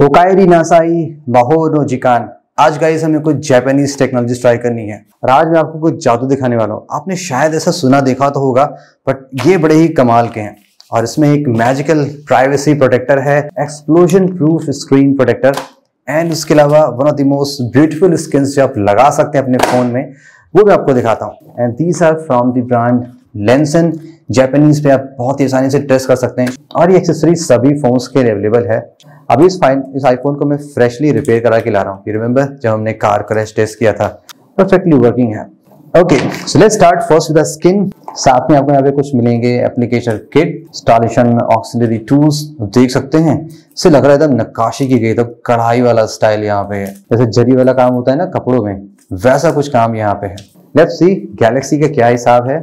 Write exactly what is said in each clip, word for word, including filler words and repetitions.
ओकायरी नासाई माहो नो जिकान। आज गाइस हमें कुछ जापानीज टेक्नोलॉजी ट्राई करनी है और आज मैं आपको कुछ जादू दिखाने वाला हूँ। आपने शायद ऐसा सुना देखा तो होगा, बट ये बड़े ही कमाल के हैं। और इसमें एक मैजिकल प्राइवेसी प्रोटेक्टर है, explosion proof screen protector, and उसके अलावा one of the most beautiful skins जो आप लगा सकते हैं अपने फोन में, वो मैं आपको दिखाता हूँ। And these are from the brand Lenson. Japanese पे आप बहुत ही आसानी से टेस्ट कर सकते हैं और ये एक्सेसरी सभी फोन्स के लिए अवेलेबल है। अभी इस फाइन इस आईफोन को मैं फ्रेशली रिपेयर करा के ला रहा हूँ। यू रिमेंबर जब हमने कार क्रैश टेस्ट किया था, परफेक्टली वर्किंग है। Okay, so let's start first with the skin. साथ में आपको यहाँ पे कुछ मिलेंगे application kit, installation auxiliary tools, देख सकते हैं इससे लग रहा है एकदम नक्काशी की गई, तो कढ़ाई वाला स्टाइल यहाँ पे है, जैसे जरी वाला काम होता है ना कपड़ों में, वैसा कुछ काम यहाँ पे है। लेट्स सी गैलेक्सी का क्या हिसाब है।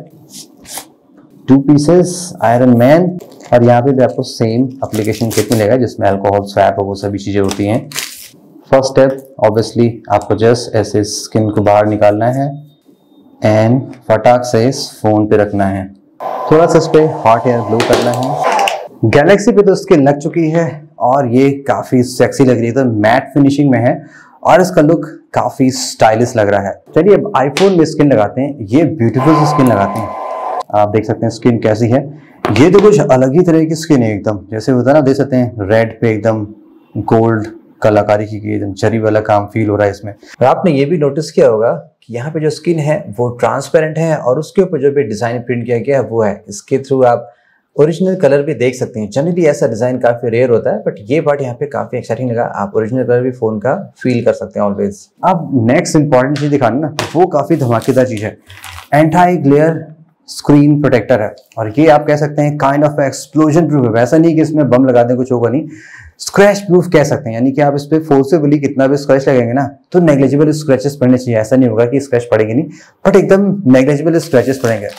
टू पीसेस आयरन मैन, और यहाँ पे भी आपको सेम एप्लीकेशन किट मिलेगा जिसमें अल्कोहल स्वैप और वो सभी चीजें होती हैं। फर्स्ट स्टेप ऑब्वियसली आपको जस्ट ऐसे स्किन को बाहर निकालना है एंड फटाक से इस फोन पे रखना है, थोड़ा सा इस पे हॉट एयर ब्लो करना है। गैलेक्सी पे तो स्किन लग चुकी है और ये काफी सेक्सी लग रही है, तो मैट फिनिशिंग में है और इसका लुक काफी स्टाइलिश लग रहा है। चलिए अब आईफोन में स्किन लगाते हैं, ये ब्यूटीफुल सी स्किन लगाते हैं। आप देख सकते हैं स्किन कैसी है, ये तो कुछ अलग ही तरह की स्किन है एकदम, जैसे होता है ना, देख सकते हैं रेड पे एकदम गोल्ड कलाकारी की गई, एकदम जरी वाला काम फील हो रहा है इसमें। और आपने ये भी नोटिस किया होगा कि यहाँ पे जो स्किन है वो ट्रांसपेरेंट है और उसके ऊपर जो भी डिजाइन प्रिंट किया गया है वो है, इसके थ्रू आप ओरिजिनल कलर भी देख सकते हैं। जनरली ऐसा डिजाइन काफी रेयर होता है, बट ये पार्ट यहाँ पे काफी एक्साइटिंग लगा। आप ओरिजिनल कलर भी फोन का फील कर सकते हैं ऑलवेज। अब नेक्स्ट इंपॉर्टेंट चीज दिखाना ना, वो काफी धमाकेदार चीज है, एंटी ग्लेयर स्क्रीन प्रोटेक्टर है। और ये आप कह सकते हैं काइंड ऑफ एक्सप्लोजन प्रूफ है, वैसा नहीं कि इसमें बम लगा दें कुछ होगा नहीं, स्क्रैच प्रूफ कह सकते हैं। यानी कि आप इस पे फोर्सेबली कितना भी स्क्रैच लगेंगे ना तो नेग्लिजिबल स्क्रैचेस पड़ने चाहिए। ऐसा नहीं होगा कि स्क्रैच पड़ेंगे नहीं, बट एकदम नेग्लिजिबल स्क्रैचेस पड़ेंगे।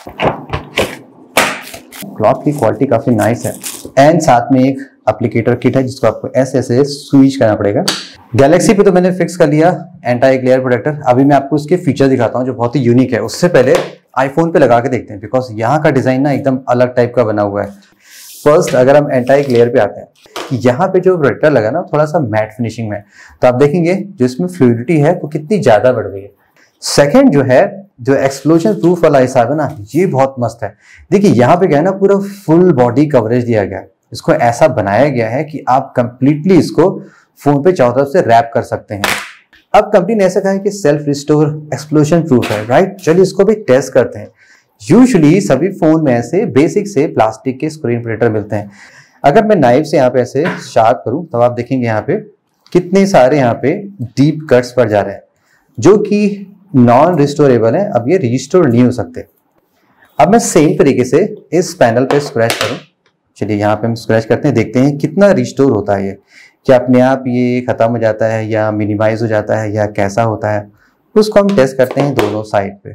क्लॉथ की क्वालिटी काफी नाइस है एंड साथ में एक एप्लीकेटर किट है जिसको आपको ऐसे ऐसे स्विच करना पड़ेगा। गैलेक्सी पे तो मैंने फिक्स कर लिया एंटी ग्लेयर प्रोटेक्टर। अभी मैं आपको इसके फीचर दिखाता हूँ जो बहुत ही यूनिक है। उससे पहले आईफोन पे लगा के देखते हैं, बिकॉज यहाँ का डिजाइन ना एकदम अलग टाइप का बना हुआ है। फर्स्ट अगर हम एंटी ग्लेयर पे आते हैं, यहाँ पे जो प्रोटेक्टर लगा ना थोड़ा सा मैट फिनिशिंग में, तो आप देखेंगे जो इसमें फ्लूइडिटी है वो कितनी ज्यादा बढ़ गई है। सेकेंड जो है, जो एक्सप्लोजन प्रूफ वाला हिसाब है ना, ये बहुत मस्त है। देखिए यहाँ पे क्या है ना, पूरा फुल बॉडी कवरेज दिया गया है। इसको ऐसा बनाया गया है कि आप कंप्लीटली इसको फोन पे चारों तरफ से रैप कर सकते हैं। अब कंपनी ने ऐसा कहा है कि सेल्फ रिस्टोर एक्सप्लोजन प्रूफ है, राइट। चलिए इसको भी टेस्ट करते हैं। यूजुअली सभी फोन में ऐसे बेसिक से प्लास्टिक के स्क्रीन प्रोटेक्टर मिलते हैं। अगर मैं नाइफ से यहाँ पे ऐसे शार्प करूं तो आप देखेंगे यहाँ पे कितने सारे यहाँ पे डीप कट्स पड़ जा रहे हैं जो कि नॉन रिस्टोरेबल है। अब ये रिस्टोर नहीं हो सकते। अब मैं सेम तरीके से इस पैनल पे स्क्रैच करूं। चलिए यहाँ पे हम स्क्रैच करते हैं, देखते हैं कितना रिस्टोर होता है। ये क्या अपने आप ये खत्म हो जाता है या मिनिमाइज हो जाता है या कैसा होता है, उसको हम टेस्ट करते हैं दोनों साइड पे।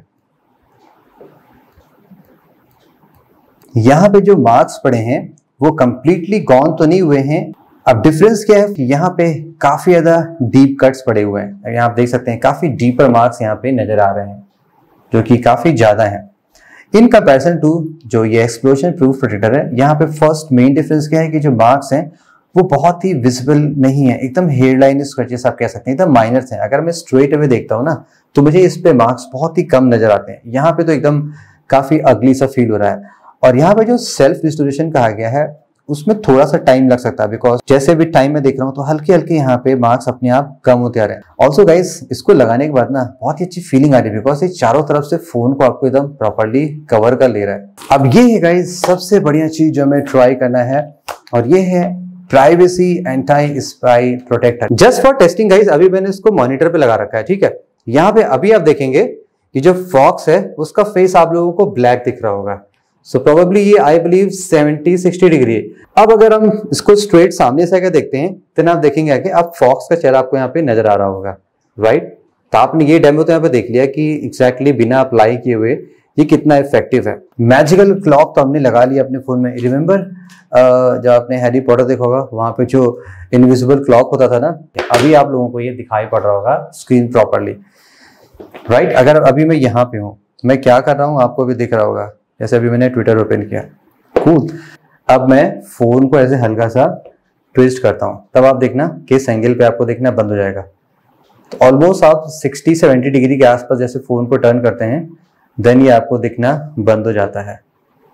यहाँ पे जो मार्क्स पड़े हैं वो कंप्लीटली गॉन तो नहीं हुए हैं। अब डिफरेंस क्या है कि यहाँ पे काफी ज्यादा डीप कट्स पड़े हुए हैं। यहाँ आप देख सकते हैं काफी डीपर मार्क्स यहाँ पे नजर आ रहे हैं जो कि काफी ज्यादा हैं इन कंपैरिजन टू जो ये एक्सप्लोजन प्रूफ प्रोटेक्टर है। यहाँ पे फर्स्ट मेन डिफरेंस क्या है कि जो मार्क्स हैं वो बहुत ही विजिबल नहीं है, एकदम हेयरलाइन स्क्रैचेस आप कह सकते हैं, एकदम माइनर्स हैं। अगर मैं स्ट्रेट अवे देखता हूँ ना तो मुझे इस पे मार्क्स बहुत ही कम नजर आते हैं। यहाँ पे तो एकदम काफी अगली सा फील हो रहा है। और यहाँ पे जो सेल्फ रिस्टोरेशन कहा गया है उसमें थोड़ा सा टाइम लग सकता है, बिकॉज जैसे भी टाइम में देख रहा हूँ तो हल्के हल्के यहाँ पे मार्क्स अपने आप कम होते आ रहे हैं। ऑल्सो गाइस इसको लगाने के बाद ना बहुत ही अच्छी फीलिंग आ रही है, बिकॉज ये चारों तरफ से फोन को आपको एकदम प्रॉपर्ली कवर कर ले रहा है। अब ये है गाइस सबसे बढ़िया चीज जो हमें ट्राई करना है, और ये है privacy anti spy protector. Just for testing guys अभी मैंने इसको मॉनिटर पे लगा रखा है, ठीक है। यहाँ पे अभी आप देखेंगे कि जो फॉक्स है उसका फेस आप लोगों को ब्लैक दिख रहा होगा। सो so प्रोबेबली ये I believe seventy sixty degree है। अब अगर हम इसको स्ट्रेट सामने से अगर देखते हैं तो आप देखेंगे कि अब फॉक्स का चेहरा आपको यहाँ पे नजर आ रहा होगा, राइट। तो आपने ये डेमो तो यहाँ पे देख लिया कि एग्जैक्टली exactly बिना अप्लाई किए हुए ये कितना इफेक्टिव है। मैजिकल क्लॉक तो हमने लगा लिया अपने फोन में। रिमेंबर जब आपने हैरी पॉटर देखा होगा वहां पे जो इनविजिबल क्लॉक होता था ना, अभी आप लोगों को ये दिखाई पड़ रहा होगा स्क्रीन प्रॉपरली, राइट। अगर अभी मैं यहाँ पे हूँ, मैं क्या कर रहा हूँ आपको भी दिख रहा होगा। जैसे अभी मैंने ट्विटर ओपन किया, कूल। अब मैं फोन को ऐसे हल्का सा ट्विस्ट करता हूँ तब आप देखना किस एंगल पे आपको देखना बंद हो जाएगा। तो ऑलमोस्ट आप सिक्सटी सेवेंटी डिग्री के आसपास जैसे फोन को टर्न करते हैं देन ये आपको दिखना बंद हो जाता है।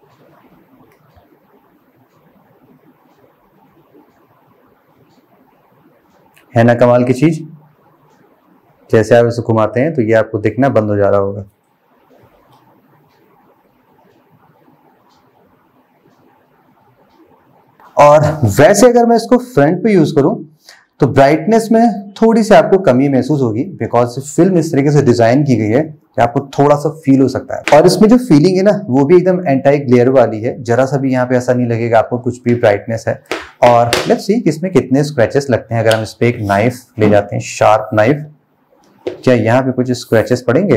है ना कमाल की चीज। जैसे आप इसे घुमाते हैं तो ये आपको दिखना बंद हो जा रहा होगा। और वैसे अगर मैं इसको फ्रंट पे यूज करूं तो ब्राइटनेस में थोड़ी सी आपको कमी महसूस होगी, बिकॉज फिल्म इस तरीके से डिजाइन की गई है कि आपको थोड़ा सा फील हो सकता है। और इसमें जो फीलिंग है ना वो भी एकदम एंटी ग्लेयर वाली है, जरा सा भी यहाँ पे ऐसा नहीं लगेगा आपको कुछ भी ब्राइटनेस है। और लेट्स सी कि इसमें कितने स्क्रैचेस लगते हैं। अगर हम इस पे एक नाइफ ले जाते हैं, शार्प नाइफ, क्या यहाँ पे कुछ स्क्रैचेस पड़ेंगे?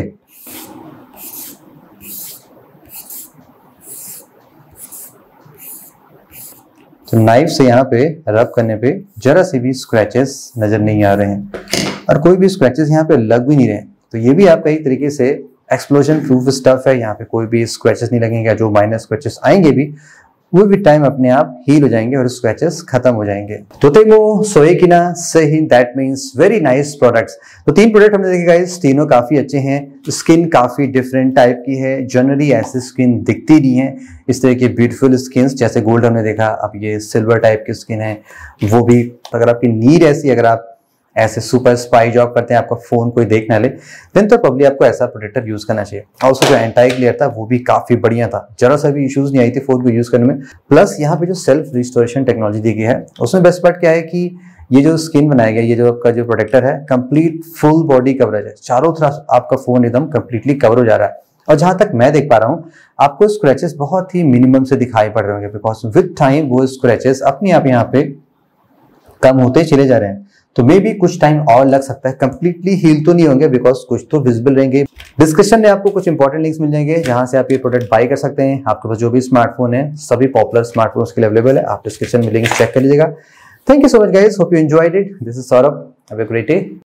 तो नाइफ से यहाँ पे रब करने पे जरा से भी स्क्रैचेस नजर नहीं आ रहे हैं और कोई भी स्क्रैचेस यहाँ पे लग भी नहीं रहे हैं। तो ये भी आपका एक तरीके से एक्सप्लोजन प्रूफ स्टफ है। यहाँ पे कोई भी स्क्रैचेस नहीं लगेंगे, जो माइनर स्क्रैचेस आएंगे भी वो भी टाइम अपने आप हील हो जाएंगे और स्क्रैचेस खत्म हो जाएंगे। तो तेमो सोएकिना सही, that means very nice products. तो तीन प्रोडक्ट हमने देखे गाइस, तीनों काफी अच्छे हैं। स्किन काफी डिफरेंट टाइप की है, जनरली ऐसी स्किन दिखती नहीं है। इस तरह की ब्यूटीफुल स्किन जैसे गोल्ड हमने देखा, अब ये सिल्वर टाइप की स्किन है, वो भी अगर आपकी नीड ऐसी, अगर आप ऐसे सुपर स्पाई जॉब करते हैं, आपका फोन कोई देख ना ले, देन तो प्रॉब्ली आपको ऐसा प्रोटेक्टर यूज करना चाहिए। और उसका जो एंटी ग्लेयर था वो भी काफी बढ़िया था, जरा सा भी इश्यूज नहीं आई थी फोन को यूज करने में। प्लस यहाँ पे जो सेल्फ रिस्टोरेशन टेक्नोलॉजी दी गई है उसमें बेस्ट पार्ट क्या है कि ये जो स्किन बनाया गया, ये जो आपका जो प्रोटेक्टर है, कंप्लीट फुल बॉडी कवरेज है, चारों तरफ आपका फोन एकदम कंप्लीटली कवर हो जा रहा है। और जहां तक मैं देख पा रहा हूँ आपको स्क्रैचेस बहुत ही मिनिमम से दिखाई पड़ रहे होंगे, बिकॉज विद टाइम वो स्क्रैचेस अपने आप यहाँ पे कम होते चले जा रहे हैं। तो मे भी कुछ टाइम और लग सकता है, कंप्लीटली हील तो नहीं होंगे, बिकॉज कुछ तो विजिबल रहेंगे। डिस्क्रिप्शन में आपको कुछ इंपॉर्टेंट लिंक्स मिल जाएंगे जहां से आप ये प्रोडक्ट बाय कर सकते हैं। आपके पास जो भी स्मार्टफोन है सभी पॉपुलर स्मार्टफोन्स के लिए अवेलेबल है, आप डिस्क्रिप्शन में लिंक्स चेक कर लीजिएगा। Thank you so much guys, hope you enjoyed it. This is Saurabh, have a great day.